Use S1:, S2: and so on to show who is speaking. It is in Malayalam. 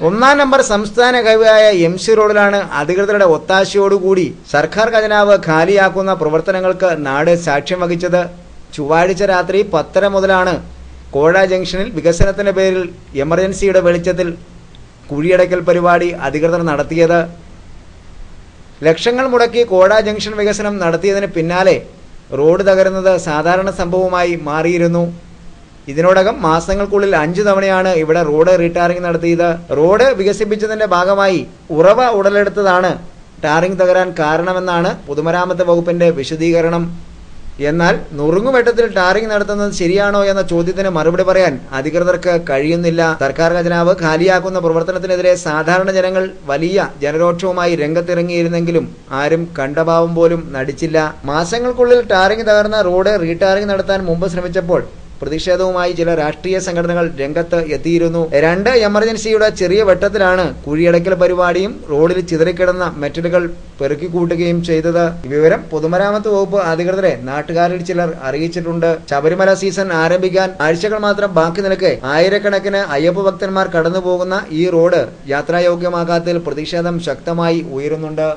S1: ഒന്നാം നമ്പർ സംസ്ഥാന ഹൈവേയായ MC റോഡിലാണ് അധികൃതരുടെ ഒത്താശയോടുകൂടി സർക്കാർ ഖജനാവ് ഖാലിയാക്കുന്ന പ്രവർത്തനങ്ങൾക്ക് നാട് സാക്ഷ്യം വഹിച്ചത്. ചൊവ്വാഴ്ച രാത്രി 10:30 മുതലാണ് കോഴ ജംഗ്ഷനിൽ വികസനത്തിന്റെ പേരിൽ എമർജൻസിയുടെ വെളിച്ചത്തിൽ കുഴിയടക്കൽ പരിപാടി അധികൃതർ നടത്തിയത്. ലക്ഷങ്ങൾ മുടക്കി കോഴ ജംഗ്ഷൻ വികസനം നടത്തിയതിന് പിന്നാലെ റോഡ് തകരുന്നത് സാധാരണ സംഭവമായി മാറിയിരുന്നു. ഇതിനോടകം മാസങ്ങൾക്കുള്ളിൽ 5 തവണയാണ് ഇവിടെ റോഡ് റീടാറിംഗ് നടത്തിയത്. റോഡ് വികസിപ്പിച്ചതിന്റെ ഭാഗമായി ഉറവ ഉടലെടുത്തതാണ് ടാറിംഗ് തകരാൻ കാരണമെന്നാണ് പൊതുമരാമത്ത് വകുപ്പിന്റെ വിശദീകരണം. എന്നാൽ നുറുങ്ങുവെട്ടത്തിൽ ടാറിംഗ് നടത്തുന്നത് ശരിയാണോ എന്ന ചോദ്യത്തിന് മറുപടി പറയാൻ അധികൃതർക്ക് കഴിയുന്നില്ല. സർക്കാർ ഖജനാവ് ഖാലിയാക്കുന്ന പ്രവർത്തനത്തിനെതിരെ സാധാരണ ജനങ്ങൾ വലിയ ജനരോക്ഷവുമായി രംഗത്തിറങ്ങിയിരുന്നെങ്കിലും ആരും കണ്ടഭാവം പോലും നടിച്ചില്ല. മാസങ്ങൾക്കുള്ളിൽ ടാറിംഗ് തകർന്ന റോഡ് റീടാറിംഗ് നടത്താൻ മുമ്പ് ശ്രമിച്ചപ്പോൾ പ്രതിഷേധവുമായി ചില രാഷ്ട്രീയ സംഘടനകൾ രംഗത്ത് എത്തിയിരുന്നു. 2 എമർജൻസിയുടെ ചെറിയ വെട്ടത്തിലാണ് കുഴിയടക്കൽ പരിപാടിയും റോഡിൽ ചിതറിക്കിടന്ന മെറ്റലുകൾ പെറുക്കിക്കൂട്ടുകയും ചെയ്തത്. വിവരം പൊതുമരാമത്ത് വകുപ്പ് അധികൃതരെ നാട്ടുകാരിൽ ചിലർ അറിയിച്ചിട്ടുണ്ട്. ശബരിമല സീസൺ ആരംഭിക്കാൻ ആഴ്ചകൾ മാത്രം ബാക്കി നിൽക്കെ ആയിരക്കണക്കിന് അയ്യപ്പ ഭക്തന്മാർ കടന്നുപോകുന്ന ഈ റോഡ് യാത്രായോഗ്യമാക്കാത്തതിൽ പ്രതിഷേധം ശക്തമായി ഉയരുന്നുണ്ട്.